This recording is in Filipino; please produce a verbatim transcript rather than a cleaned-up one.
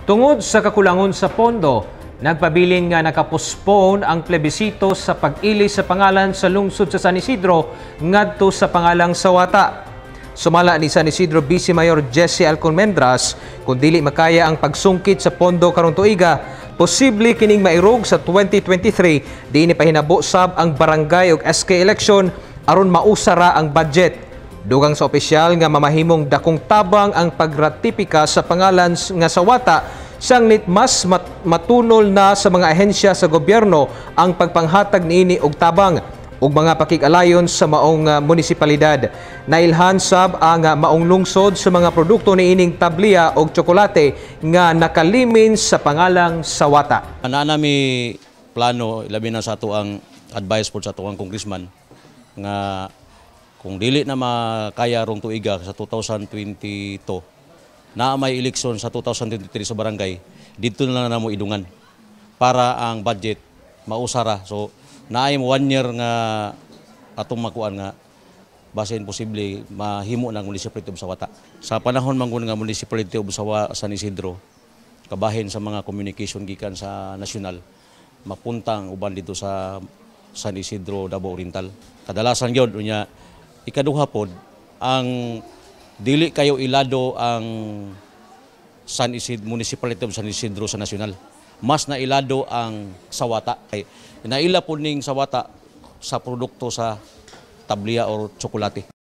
Tungod sa kakulangon sa pondo, nagpabilin nga nakapospone ang plebisito sa pag-ili sa pangalan sa lungsod sa San Isidro ngadto sa pangalang Sawata. Sumala ni San Isidro Vice Mayor Jesse Alconmendras, kung dili makaya ang pagsungkit sa pondo karong tuiga, posible kining mairog sa twenty twenty-three di ni pahinabo sab ang barangay ug S K election aron mausara ang budget. Dugang sa opisyal nga mamahimong dakong tabang ang pagratipika sa pangalan nga Sawata, sanglit mas mat matunol na sa mga ahensya sa gobyerno ang pagpanghatag niini og tabang ug mga pakig-alayon sa maong uh, munisipalidad. Nailhan sab ang uh, maong lungsod sa mga produkto niining tabliya og tsokolate nga nakalimin sa pangalang Sawata. Ana nami plano labi na sa ato ang advice po sa ato ang congressman nga kung dili na makaya rong tuiga sa two thousand twenty-two na may eleksyon sa two thousand twenty-three sa barangay, dito na na mo idungan para ang budget mausara. So naay mo one year nga atong makuan nga basin posible mahimo ng municipality of Sawata. Sa panahon manggun nga municipality of Sawa San Isidro, kabahin sa mga communication gikan sa nasyonal, mapuntang uban dito sa San Isidro, Davao Oriental. Kadalasan gyud unya ikaduha pod ang dili kayo ilado ang San Isidro Municipality of San Isidro sa nasyonal. Mas na ilado ang Sawata. Ay, naila po ning Sawata sa produkto sa tabliya o tsokolate.